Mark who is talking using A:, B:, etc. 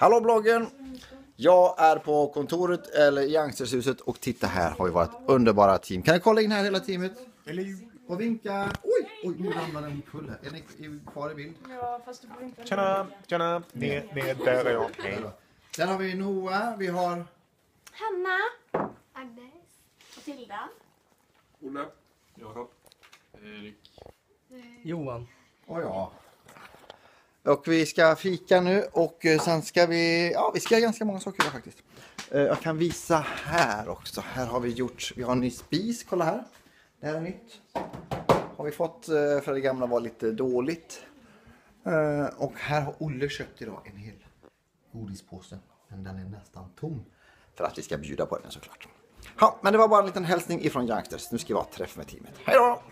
A: Hallå bloggen! Jag är på kontoret eller i Youngstershuset och titta här har vi varit underbara team. Kan jag kolla in här hela teamet? Och vinka. Oj, nu ramlar den full här. Är ni kvar i bild?
B: Ja, fast du får inte.
C: Tjena, där är jag. Hej.
A: Där har vi Noah, vi har
B: Hanna. Agnes. Matilda.
D: Olle. Jakob. Erik.
E: Johan.
A: och jag. Och vi ska fika nu och sen ska vi ska göra ganska många saker idag faktiskt. Jag kan visa här också. Här har vi har en ny spis, kolla här. Det här är nytt. Har vi fått för det gamla var lite dåligt. Och här har Olle köpt idag en hel godispåse. Men den är nästan tom. För att vi ska bjuda på den såklart. Ja, men det var bara en liten hälsning ifrån Youngsters. Nu ska vi ha träff med teamet. Hej då!